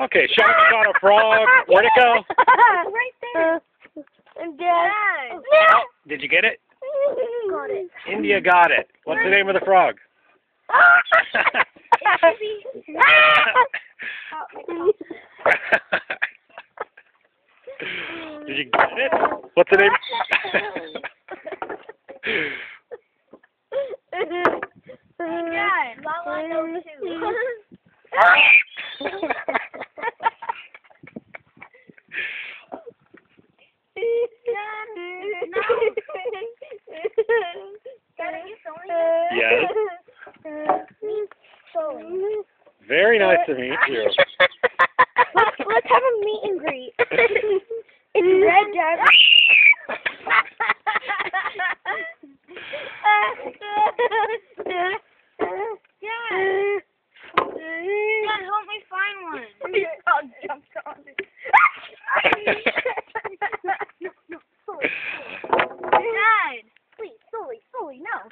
Okay, Shark shot a frog. Where'd it go? Right there. Yes. Oh, did you get it? Got it. India got it. What's the name of the frog? Did you get it? What's the name? Dad, Lala knows too. Yes. Very nice to meet you. Let's have a meet and greet. It's red, Dad. Dad, help me find one. Frog jumped on it.